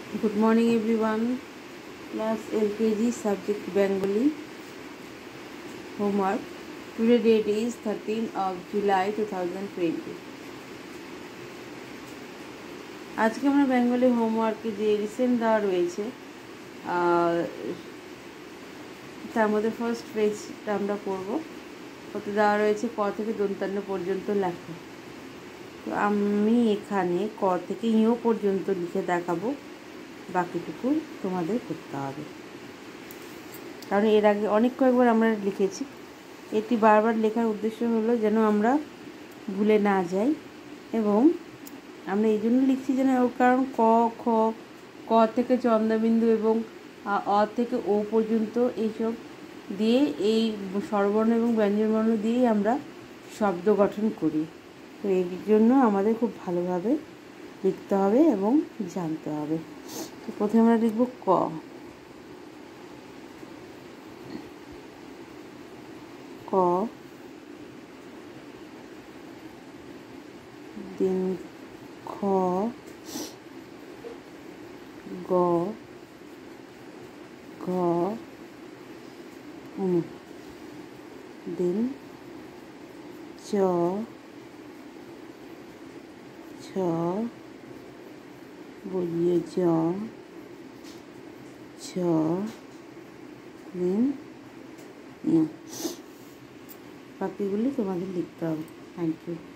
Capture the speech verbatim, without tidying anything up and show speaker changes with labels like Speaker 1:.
Speaker 1: Good morning everyone. Class L K G subject Bengali homework. Today date is thirteenth of July twenty twenty. আজকে আমরা Bengali হোমওয়ার্কে যে recent দেওয়া রয়েছে তার মধ্যে ফার্স্ট পেজটা আমরা করব। ওতে দেওয়া রয়েছে ক থেকে দন্তান্ন পর্যন্ত লেখা। তো আমি এখানে ক থেকে ইঁ পর্যন্ত লিখে দেখাবো, বাকিটুকু তোমাদের করতে হবে, কারণ এর আগে অনেক কয়েকবার আমরা লিখেছি। এটি বারবার লেখার উদ্দেশ্য হলো যেন আমরা ভুলে না যাই, এবং আমরা এই জন্য লিখছি যেন ওর কারণ ক খ ক থেকে চন্দ্রবিন্দু এবং অ থেকে ও পর্যন্ত এইসব দিয়ে এই স্বরবর্ণ এবং ব্যঞ্জনবর্ণ দিয়েই আমরা শব্দ গঠন করি। তো এই জন্য আমাদের খুব ভালোভাবে লিখতে হবে এবং জানতে হবে। তো প্রথমে আমরা লিখব ক। ক দিন খ গ ঘ উ দিন চ ছ বলিয়ে জ ছ দিন বাকিগুলি তোমাদের লিখতে হবে। Thank you.